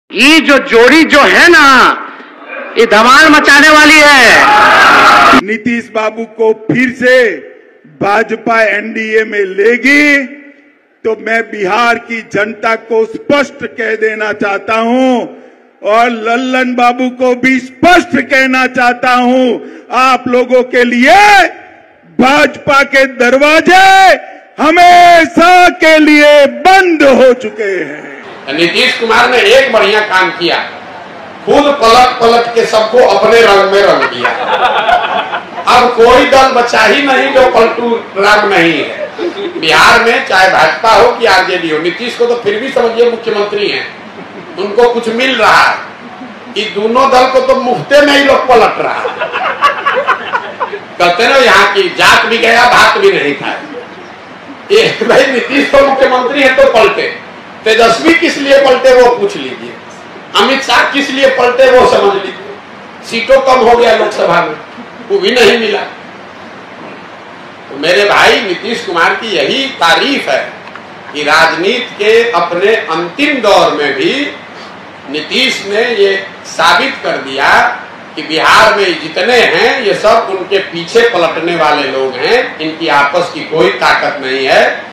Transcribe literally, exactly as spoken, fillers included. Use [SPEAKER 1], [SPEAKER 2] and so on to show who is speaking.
[SPEAKER 1] ये जो जोड़ी जो है ना, ये धमाल मचाने वाली है।
[SPEAKER 2] नीतीश बाबू को फिर से भाजपा एनडीए में लेगी तो मैं बिहार की जनता को स्पष्ट कह देना चाहता हूं और लल्लन बाबू को भी स्पष्ट कहना चाहता हूं, आप लोगों के लिए भाजपा के दरवाजे हमेशा के लिए बंद हो चुके हैं।
[SPEAKER 3] नीतीश कुमार ने एक बढ़िया काम किया, खुद पलट पलट के सबको अपने रंग में रंग दिया। अब कोई दल बचा ही नहीं जो पलटू रंग नहीं है बिहार में, चाहे भाजपा हो कि आरजेडी हो। नीतीश को तो फिर भी समझिए मुख्यमंत्री हैं, उनको कुछ मिल रहा है। कि दोनों दल को तो मुफ्ते में ही लोग पलट रहा है। कहते ना यहाँ की जात भी गया भात भी नहीं था। ये भाई नीतीश तो मुख्यमंत्री है तो पलटे, तेजस्वी किस लिए पलटे वो पूछ लीजिए, अमित शाह किस लिए पलटे वो समझ लीजिए। सीटों कम हो गया लोकसभा में, वो भी नहीं मिला। तो मेरे भाई नीतीश कुमार की यही तारीफ है कि राजनीति के अपने अंतिम दौर में भी नीतीश ने ये साबित कर दिया कि बिहार में जितने हैं ये सब उनके पीछे पलटने वाले लोग हैं, इनकी आपस की कोई ताकत नहीं है।